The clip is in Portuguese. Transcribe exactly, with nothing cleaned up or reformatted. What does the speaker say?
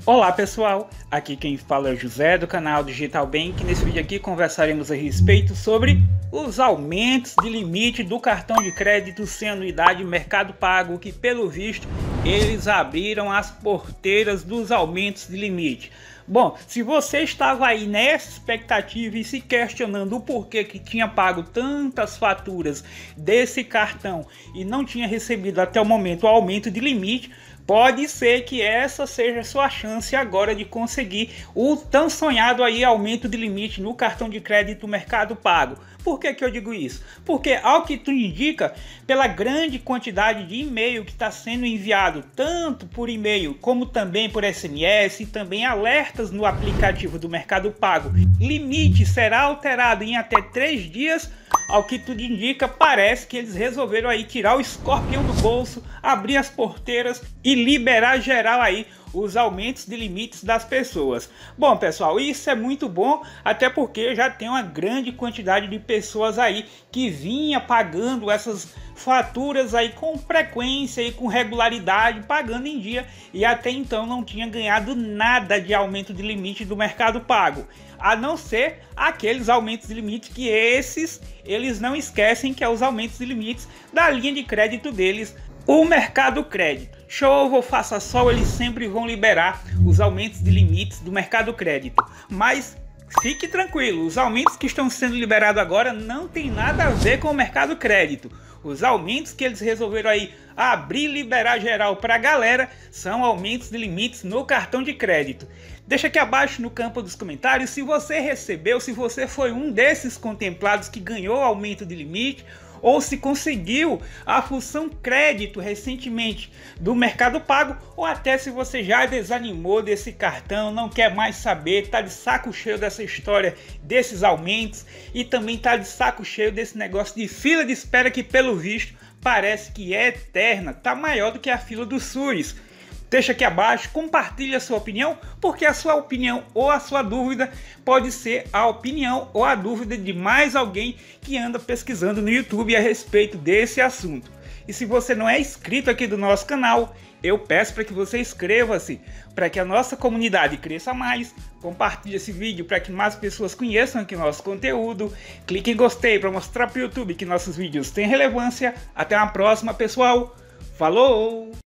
Olá pessoal, aqui quem fala é o José do canal Digital Bank. Nesse vídeo aqui conversaremos a respeito sobre os aumentos de limite do cartão de crédito sem anuidade Mercado Pago, que pelo visto eles abriram as porteiras dos aumentos de limite. Bom, se você estava aí nessa expectativa e se questionando o porquê que tinha pago tantas faturas desse cartão e não tinha recebido até o momento o aumento de limite, pode ser que essa seja a sua chance agora de conseguir o tão sonhado aí aumento de limite no cartão de crédito Mercado Pago. Por que que eu digo isso? Porque, ao que tudo indica, pela grande quantidade de e-mail que está sendo enviado, tanto por e-mail como também por S M S e também alertas no aplicativo do Mercado Pago, limite será alterado em até três dias. Ao que tudo indica, parece que eles resolveram aí tirar o escorpião do bolso, abrir as porteiras e liberar geral aí os aumentos de limites das pessoas. Bom pessoal, isso é muito bom, até porque já tem uma grande quantidade de pessoas aí que vinha pagando essas faturas aí com frequência e com regularidade, pagando em dia, e até então não tinha ganhado nada de aumento de limite do Mercado Pago, a não ser aqueles aumentos de limite que esses eles não esquecem, que é os aumentos de limites da linha de crédito deles, o Mercado Crédito. Chova ou faça sol, eles sempre vão liberar os aumentos de limites do Mercado Crédito. Mas fique tranquilo, os aumentos que estão sendo liberados agora não tem nada a ver com o Mercado Crédito. Os aumentos que eles resolveram aí abrir e liberar geral para a galera são aumentos de limites no cartão de crédito. Deixa aqui abaixo no campo dos comentários se você recebeu, se você foi um desses contemplados que ganhou aumento de limite, ou se conseguiu a função crédito recentemente do Mercado Pago, ou até se você já desanimou desse cartão, não quer mais saber, tá de saco cheio dessa história desses aumentos e também tá de saco cheio desse negócio de fila de espera que pelo visto parece que é eterna, tá maior do que a fila do SUS. Deixa aqui abaixo, compartilhe a sua opinião, porque a sua opinião ou a sua dúvida pode ser a opinião ou a dúvida de mais alguém que anda pesquisando no YouTube a respeito desse assunto. E se você não é inscrito aqui do nosso canal, eu peço para que você inscreva-se, para que a nossa comunidade cresça mais. Compartilhe esse vídeo para que mais pessoas conheçam aqui nosso conteúdo. Clique em gostei para mostrar para o YouTube que nossos vídeos têm relevância. Até uma próxima, pessoal. Falou!